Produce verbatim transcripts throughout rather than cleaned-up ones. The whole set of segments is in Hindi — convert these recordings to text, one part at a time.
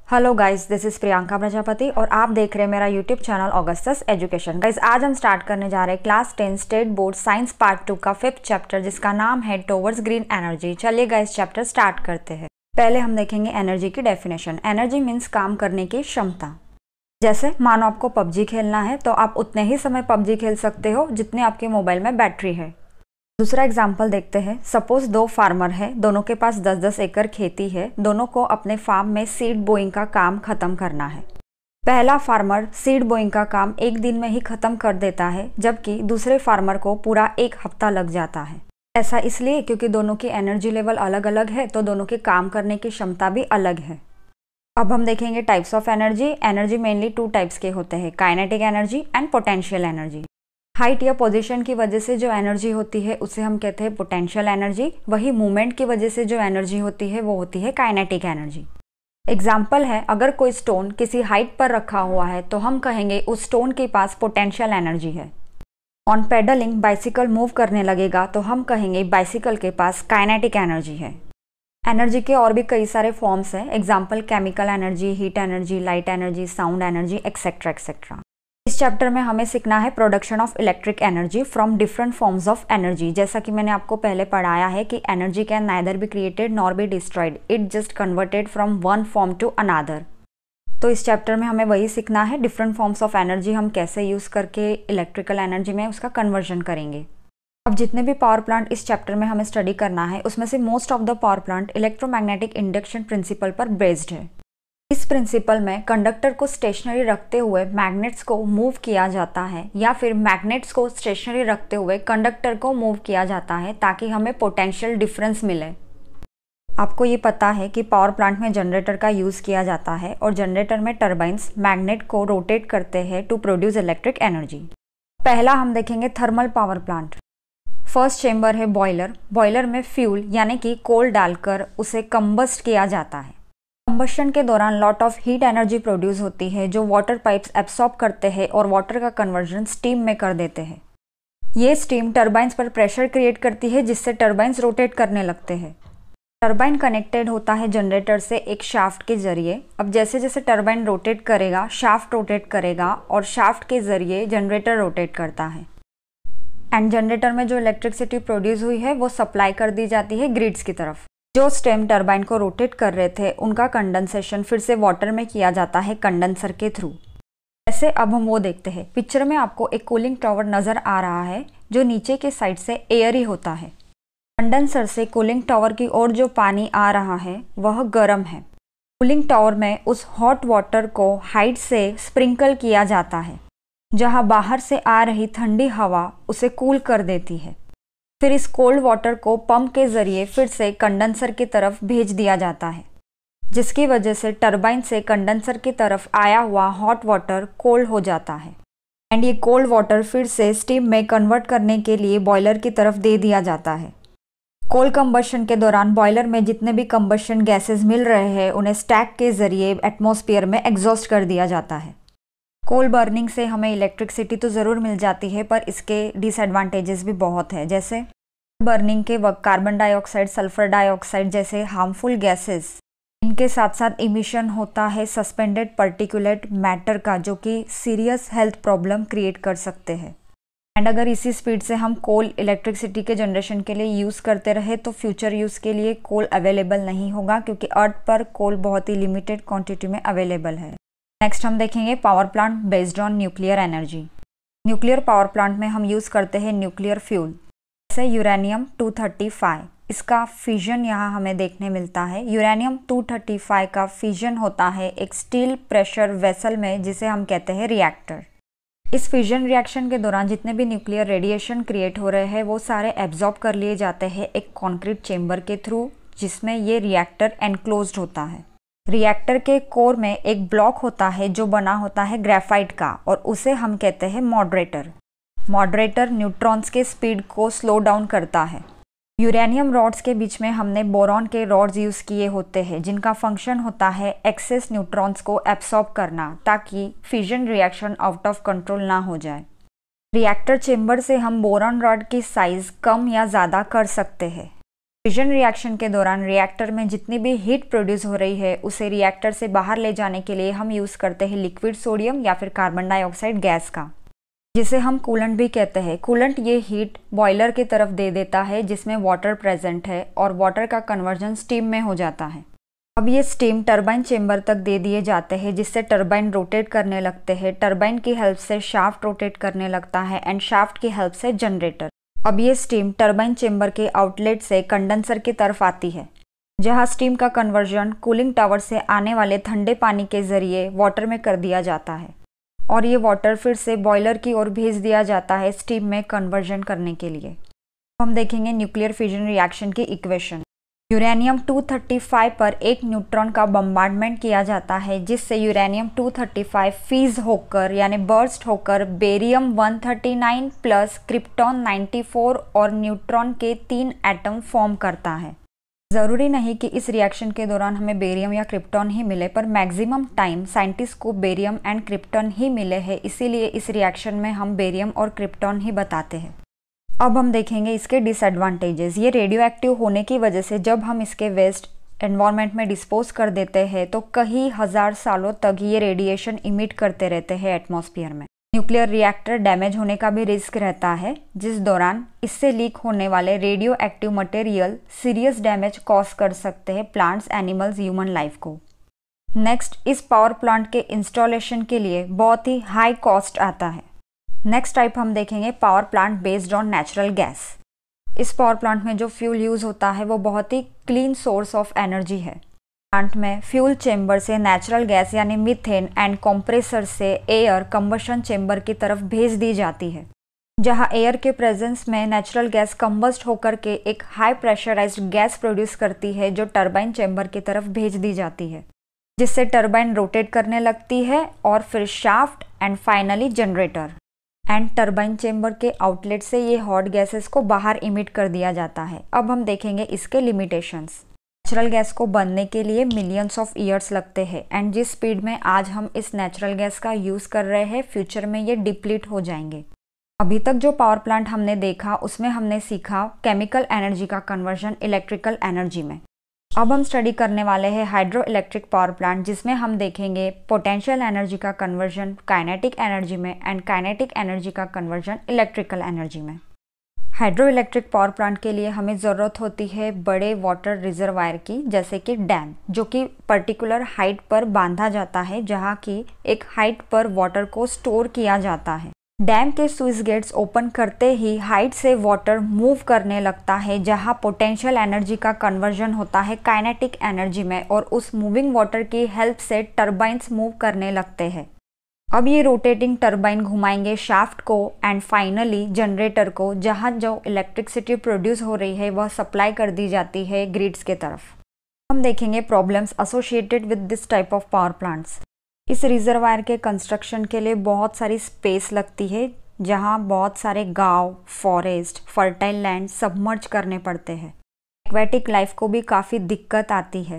Hello guys, this is Priyanka Prajapati और आप देख रहे हैं मेरा YouTube channel Augustus Education. Guys, आज हम स्टार्ट करने जा रहे हैं class ten state board science part two का फिफ्थ चैप्टर, जिसका नाम है टुवर्ड्स ग्रीन एनर्जी। चलिए गाइस, चैप्टर स्टार्ट करते हैं। पहले हम देखेंगे एनर्जी की डेफिनेशन। एनर्जी मीन्स काम करने की क्षमता। जैसे मानो आपको पबजी खेलना है तो आप उतने ही समय पबजी खेल सकते हो जितने आपके मोबाइल में बैटरी है। दूसरा एग्जाम्पल देखते हैं। सपोज दो फार्मर है, दोनों के पास दस दस एकड़ खेती है। दोनों को अपने फार्म में सीड बोइंग का काम खत्म करना है। पहला फार्मर सीड बोइंग का काम एक दिन में ही खत्म कर देता है, जबकि दूसरे फार्मर को पूरा एक हफ्ता लग जाता है। ऐसा इसलिए क्योंकि दोनों की एनर्जी लेवल अलग अलग है, तो दोनों के काम करने की क्षमता भी अलग है। अब हम देखेंगे types of energy. Energy mainly two types के होते हैं, kinetic energy and potential energy. Height या पोजीशन की वजह से जो एनर्जी होती है उसे हम कहते हैं पोटेंशियल एनर्जी। वही मूवमेंट की वजह से जो एनर्जी होती है वो होती है काइनेटिक एनर्जी। एग्जाम्पल है, अगर कोई स्टोन किसी हाइट पर रखा हुआ है तो हम कहेंगे उस स्टोन के पास पोटेंशियल एनर्जी है। ऑन पेडलिंग बाइसिकल मूव करने लगेगा तो हम कहेंगे बाइसिकल के पास काइनेटिक एनर्जी है। एनर्जी के और भी कई सारे फॉर्म्स हैं। Example chemical energy, heat energy, light energy, sound energy, etcetera etcetera. इस चैप्टर में हमें सीखना है production of electric energy from different forms of energy. जैसा कि मैंने आपको पहले पढ़ाया है कि energy can neither be created nor be destroyed, it just converted from one form to another. तो इस चैप्टर में हमें वही सीखना है, डिफरेंट फॉर्म्स ऑफ एनर्जी हम कैसे यूज़ करके इलेक्ट्रिकल एनर्जी में उसका कन्वर्जन करेंगे। अब जितने भी पावर प्लांट इस चैप्टर में हमें स्टडी करना है, उसमें से most of the power plant electromagnetic induction principle पर बेस्ड है। इस प्रिंसिपल में कंडक्टर को स्टेशनरी रखते हुए मैग्नेट्स को मूव किया जाता है, या फिर मैग्नेट्स को स्टेशनरी रखते हुए कंडक्टर को मूव किया जाता है, ताकि हमें पोटेंशियल डिफरेंस मिले। आपको ये पता है कि पावर प्लांट में जनरेटर का यूज़ किया जाता है, और जनरेटर में टर्बाइन्स मैग्नेट को रोटेट करते हैं टू प्रोड्यूस इलेक्ट्रिक एनर्जी। पहला हम देखेंगे thermal power plant. First chamber है बॉयलर। बॉयलर में फ्यूल यानी कि कोल डालकर उसे कंबस्ट किया जाता है। कंबशन के दौरान lot of heat energy produce होती है, जो वाटर पाइप्स एब्सॉर्ब करते हैं और वाटर का कन्वर्जन स्टीम में कर देते हैं। ये स्टीम टर्बाइन्स पर प्रेशर क्रिएट करती है, जिससे टर्बाइन्स रोटेट करने लगते हैं। टर्बाइन कनेक्टेड होता है जनरेटर से एक शाफ्ट के जरिए। अब जैसे जैसे टर्बाइन रोटेट करेगा, शाफ्ट रोटेट करेगा, और शाफ्ट के जरिए जनरेटर रोटेट करता है। एंड जनरेटर में जो इलेक्ट्रिसिटी प्रोड्यूस हुई है वो सप्लाई कर दी जाती है ग्रिड्स की तरफ। जो स्टेम टर्बाइन को रोटेट कर रहे थे उनका कंडेंसेशन फिर से वाटर में किया जाता है कंडेंसर के थ्रू। ऐसे अब हम वो देखते हैं। पिक्चर में आपको एक कूलिंग टावर नज़र आ रहा है, जो नीचे के साइड से एयर ही होता है। कंडेंसर से कूलिंग टावर की ओर जो पानी आ रहा है वह गर्म है। कूलिंग टावर में उस हॉट वाटर को हाइट से स्प्रिंकल किया जाता है, जहाँ बाहर से आ रही ठंडी हवा उसे कूल कर देती है। फिर इस कोल्ड वाटर को पंप के जरिए फिर से कंडेंसर की तरफ भेज दिया जाता है, जिसकी वजह से टरबाइन से कंडेंसर की तरफ आया हुआ हॉट वाटर कोल्ड हो जाता है। एंड ये कोल्ड वाटर फिर से स्टीम में कन्वर्ट करने के लिए बॉयलर की तरफ दे दिया जाता है। कोल कंबशन के दौरान बॉयलर में जितने भी कंबशन गैसेस मिल रहे हैं उन्हें स्टैक के जरिए एटमॉस्फेयर में एग्जॉस्ट कर दिया जाता है। कोल बर्निंग से हमें इलेक्ट्रिसिटी तो ज़रूर मिल जाती है, पर इसके डिसएडवांटेजेस भी बहुत है। जैसे बर्निंग के वक्त कार्बन डाइऑक्साइड, सल्फर डाइऑक्साइड जैसे हार्मफुल गैसेस, इनके साथ साथ इमिशन होता है सस्पेंडेड पार्टिकुलेट मैटर का, जो कि सीरियस हेल्थ प्रॉब्लम क्रिएट कर सकते हैं। एंड अगर इसी स्पीड से हम कोल इलेक्ट्रिसिटी के जनरेशन के लिए यूज़ करते रहे तो फ्यूचर यूज़ के लिए कोल अवेलेबल नहीं होगा, क्योंकि अर्थ पर कोल बहुत ही लिमिटेड क्वांटिटी में अवेलेबल है। नेक्स्ट हम देखेंगे power plant based on nuclear energy. Nuclear power plant में हम यूज़ करते हैं न्यूक्लियर फ्यूल, जैसे यूरेनियम टू थर्टी फाइव। इसका फिजन यहाँ हमें देखने मिलता है। यूरेनियम टू थर्टी फाइव का फिजन होता है एक स्टील प्रेशर वेसल में, जिसे हम कहते हैं रिएक्टर। इस फिजन रिएक्शन के दौरान जितने भी न्यूक्लियर रेडिएशन क्रिएट हो रहे हैं वो सारे एब्जॉर्ब कर लिए जाते हैं एक कॉन्क्रीट चेम्बर के थ्रू, जिसमें ये रिएक्टर एनक्लोज्ड होता है। रिएक्टर के कोर में एक ब्लॉक होता है जो बना होता है ग्रेफाइट का, और उसे हम कहते हैं मॉडरेटर। मॉडरेटर न्यूट्रॉन्स के स्पीड को स्लो डाउन करता है। यूरेनियम रॉड्स के बीच में हमने बोरॉन के रॉड्स यूज़ किए होते हैं, जिनका फंक्शन होता है एक्सेस न्यूट्रॉन्स को एब्सॉर्ब करना, ताकि fission reaction out of control ना हो जाए। रिएक्टर चेम्बर से हम बोरॉन रॉड की साइज़ कम या ज़्यादा कर सकते हैं। फिजन रिएक्शन के दौरान रिएक्टर में जितनी भी हीट प्रोड्यूस हो रही है उसे रिएक्टर से बाहर ले जाने के लिए हम यूज़ करते हैं लिक्विड सोडियम या फिर कार्बन डाइऑक्साइड गैस का, जिसे हम कूलेंट भी कहते हैं। कूलेंट ये हीट बॉयलर की तरफ दे देता है जिसमें वाटर प्रेजेंट है और वाटर का कन्वर्जन स्टीम में हो जाता है। अब ये स्टीम टरबाइन चेंबर तक दे दिए जाते हैं जिससे टरबाइन रोटेट करने लगते हैं। टरबाइन की हेल्प से शाफ्ट रोटेट करने लगता है एंड शाफ्ट की हेल्प से जनरेटर। अब ये स्टीम टरबाइन चेंबर के आउटलेट से कंडेंसर की तरफ आती है, जहां स्टीम का कन्वर्जन कूलिंग टावर से आने वाले ठंडे पानी के जरिए वाटर में कर दिया जाता है और ये वाटर फिर से बॉयलर की ओर भेज दिया जाता है स्टीम में कन्वर्जन करने के लिए। हम देखेंगे न्यूक्लियर फिजन रिएक्शन की equation. Uranium two thirty five पर एक न्यूट्रॉन का बम्बार्डमेंट किया जाता है जिससे यूरेनियम टू थर्टी फाइव फीज होकर यानी बर्स्ट होकर barium one thirty nine plus krypton ninety four और न्यूट्रॉन के तीन एटम फॉर्म करता है। ज़रूरी नहीं कि इस रिएक्शन के दौरान हमें बेरियम या क्रिप्टॉन ही मिले, पर मैक्सिमम टाइम साइंटिस्ट को बेरियम एंड क्रिप्टॉन ही मिले हैं, इसीलिए इस रिएक्शन में हम बेरियम और क्रिप्टॉन ही बताते हैं। अब हम देखेंगे इसके डिसएडवांटेजेस। ये रेडियो एक्टिव होने की वजह से जब हम इसके वेस्ट एनवायरनमेंट में डिस्पोज कर देते हैं तो कई हजार सालों तक ये रेडिएशन इमिट करते रहते हैं एटमॉस्फेयर में। न्यूक्लियर रिएक्टर डैमेज होने का भी रिस्क रहता है, जिस दौरान इससे लीक होने वाले radio active material serious damage cause कर सकते हैं प्लांट्स, एनिमल्स, ह्यूमन लाइफ को। नेक्स्ट, इस पावर प्लांट के इंस्टॉलेशन के लिए बहुत ही हाई कॉस्ट आता है। नेक्स्ट टाइप हम देखेंगे power plant based on natural gas. इस पावर प्लांट में जो फ्यूल यूज़ होता है वो बहुत ही क्लीन सोर्स ऑफ एनर्जी है। प्लांट में फ्यूल चेंबर से नेचुरल गैस यानी मीथेन एंड कंप्रेसर से एयर कंबशन चेंबर की तरफ भेज दी जाती है, जहां एयर के प्रेजेंस में नेचुरल गैस कंबस्ट होकर के एक हाई प्रेशराइज्ड गैस प्रोड्यूस करती है जो टरबाइन चेंबर की तरफ भेज दी जाती है, जिससे टरबाइन रोटेट करने लगती है और फिर shaft and finally generator and turbine chamber के आउटलेट से ये हॉट गैसेस को बाहर इमिट कर दिया जाता है। अब हम देखेंगे इसके लिमिटेशंस। नेचुरल गैस को बनने के लिए मिलियंस ऑफ ईयर्स लगते हैं एंड जिस स्पीड में आज हम इस नेचुरल गैस का यूज़ कर रहे हैं फ्यूचर में ये डिप्लीट हो जाएंगे। अभी तक जो पावर प्लांट हमने देखा उसमें हमने सीखा केमिकल एनर्जी का कन्वर्जन इलेक्ट्रिकल एनर्जी में। अब हम स्टडी करने वाले हैं हाइड्रो इलेक्ट्रिक पावर प्लांट, जिसमें हम देखेंगे पोटेंशियल एनर्जी का कन्वर्जन काइनेटिक एनर्जी में एंड काइनेटिक एनर्जी का कन्वर्जन इलेक्ट्रिकल एनर्जी में। हाइड्रो इलेक्ट्रिक पावर प्लांट के लिए हमें ज़रूरत होती है बड़े वाटर रिजर्वायर की, जैसे कि डैम, जो कि पर्टिकुलर हाइट पर बांधा जाता है, जहाँ की एक हाइट पर वाटर को स्टोर किया जाता है। डैम के स्विच गेट्स ओपन करते ही हाइट से वाटर मूव करने लगता है, जहां पोटेंशियल एनर्जी का कन्वर्जन होता है काइनेटिक एनर्जी में और उस मूविंग वाटर की हेल्प से टरबाइन्स मूव करने लगते हैं। अब ये रोटेटिंग टरबाइन घुमाएंगे शाफ्ट को एंड फाइनली जनरेटर को, जहां जो इलेक्ट्रिसिटी प्रोड्यूस हो रही है वह सप्लाई कर दी जाती है ग्रिड्स के तरफ। हम देखेंगे problems associated with this type of power plants. इस रिजर्वायर के कंस्ट्रक्शन के लिए बहुत सारी स्पेस लगती है, जहां बहुत सारे गांव, फॉरेस्ट, फर्टाइल लैंड सबमर्ज करने पड़ते हैं। एक्वेटिक लाइफ को भी काफ़ी दिक्कत आती है।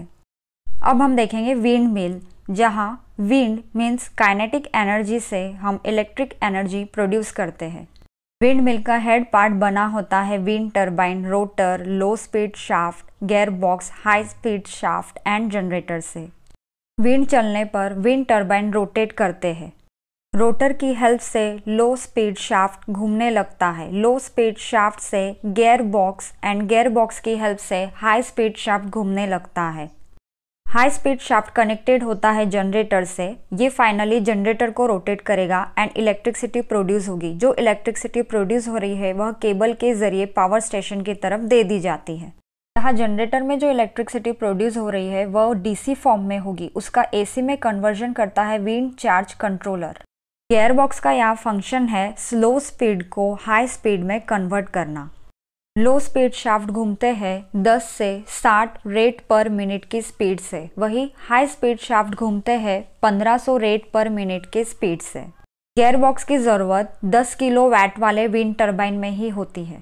अब हम देखेंगे विंड मिल, जहां विंड मीन्स काइनेटिक एनर्जी से हम इलेक्ट्रिक एनर्जी प्रोड्यूस करते हैं। विंड मिल का हेड पार्ट बना होता है wind turbine, rotor, low speed shaft, gear box, high speed shaft and generator से। विंड चलने पर विंड टरबाइन रोटेट करते हैं। रोटर की हेल्प से लो स्पीड शाफ्ट घूमने लगता है। लो स्पीड शाफ्ट से gear box and gear box की हेल्प से हाई स्पीड शाफ्ट घूमने लगता है। हाई स्पीड शाफ्ट कनेक्टेड होता है जनरेटर से। ये फाइनली जनरेटर को रोटेट करेगा एंड इलेक्ट्रिसिटी प्रोड्यूस होगी। जो इलेक्ट्रिसिटी प्रोड्यूस हो रही है वह केबल के जरिए पावर स्टेशन की तरफ दे दी जाती है। यहाँ जनरेटर में जो इलेक्ट्रिसिटी प्रोड्यूस हो रही है वह डीसी फॉर्म में होगी, उसका एसी में कन्वर्जन करता है wind charge controller. Gear box का यहाँ फंक्शन है स्लो स्पीड को हाई स्पीड में कन्वर्ट करना। लो स्पीड शाफ्ट घूमते हैं दस से साठ रेट पर मिनट की स्पीड से, वही हाई स्पीड शाफ्ट घूमते हैं पंद्रह सौ रेट पर मिनट की स्पीड से। गियर बॉक्स की ज़रूरत दस किलो वैट वाले विंड टरबाइन में ही होती है।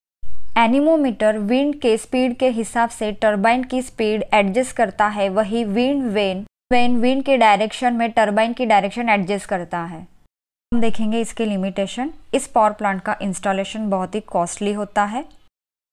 एनीमोमीटर विंड के स्पीड के हिसाब से टरबाइन की स्पीड एडजस्ट करता है, वही विंड वेन वेन विंड के डायरेक्शन में टरबाइन की डायरेक्शन एडजस्ट करता है। हम देखेंगे इसके लिमिटेशन। इस पावर प्लांट का इंस्टॉलेशन बहुत ही कॉस्टली होता है।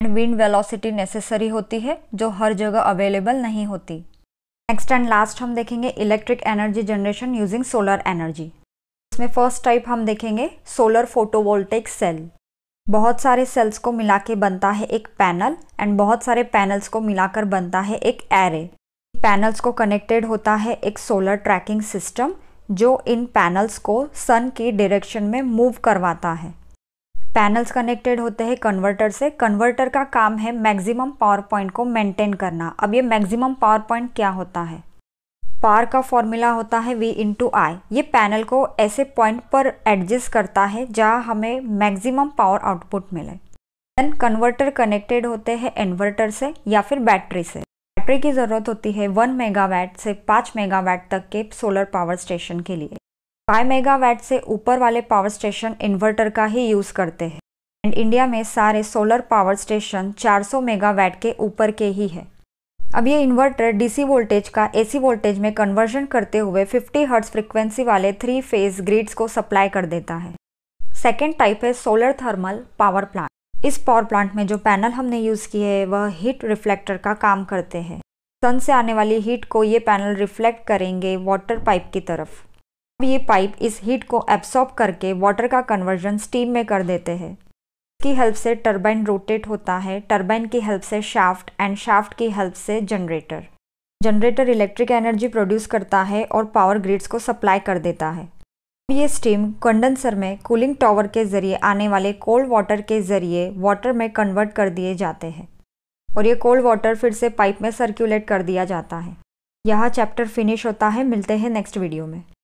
एंड विंड वेलोसिटी नेसेसरी होती है जो हर जगह अवेलेबल नहीं होती। नेक्स्ट एंड लास्ट हम देखेंगे electric energy generation using solar energy. इसमें फर्स्ट टाइप हम देखेंगे सोलर फोटोवोल्टेइक सेल। बहुत सारे सेल्स को मिला के बनता है एक पैनल एंड बहुत सारे पैनल्स को मिलाकर बनता है एक एरे। पैनल्स को कनेक्टेड होता है एक सोलर ट्रैकिंग सिस्टम जो इन पैनल्स को सन की डायरेक्शन में मूव करवाता है। पैनल्स कनेक्टेड होते हैं कन्वर्टर से। कन्वर्टर का काम है मैक्सिमम पावर पॉइंट को मेंटेन करना। अब ये मैक्सिमम पावर पॉइंट क्या होता है? पावर का फॉर्मूला होता है V इंटू आई। ये पैनल को ऐसे पॉइंट पर एडजस्ट करता है जहाँ हमें मैक्सिमम पावर आउटपुट मिले। देन कन्वर्टर कनेक्टेड होते हैं इन्वर्टर से या फिर बैटरी से। बैटरी की ज़रूरत होती है वन मेगावाट से पाँच मेगावाट तक के सोलर पावर स्टेशन के लिए। फाइव मेगावाट से ऊपर वाले पावर स्टेशन इन्वर्टर का ही यूज़ करते हैं एंड इंडिया में सारे सोलर पावर स्टेशन चार सौ मेगावाट के ऊपर के ही है। अब ये इन्वर्टर डीसी वोल्टेज का एसी वोल्टेज में कन्वर्जन करते हुए फिफ्टी हर्ट्ज फ्रीक्वेंसी वाले थ्री फेज ग्रिड्स को सप्लाई कर देता है। सेकेंड टाइप है सोलर थर्मल पावर प्लांट। इस पावर प्लांट में जो पैनल हमने यूज़ किए हैं वह हीट रिफ्लेक्टर का काम करते हैं। सन से आने वाली हीट को ये पैनल रिफ्लेक्ट करेंगे वाटर पाइप की तरफ। अब ये पाइप इस हीट को एब्सॉर्ब करके वाटर का कन्वर्जन स्टीम में कर देते हैं। की हेल्प से टर्बाइन रोटेट होता है, टर्बाइन की हेल्प से शाफ्ट एंड शाफ्ट की हेल्प से generator. Generator electric energy produce करता है और पावर ग्रिड्स को सप्लाई कर देता है। ये स्टीम कंडेंसर में कूलिंग टॉवर के जरिए आने वाले कोल्ड वाटर के जरिए वाटर में कन्वर्ट कर दिए जाते हैं और ये कोल्ड वाटर फिर से पाइप में सर्कुलेट कर दिया जाता है। यहाँ चैप्टर फिनिश होता है। मिलते हैं नेक्स्ट वीडियो में।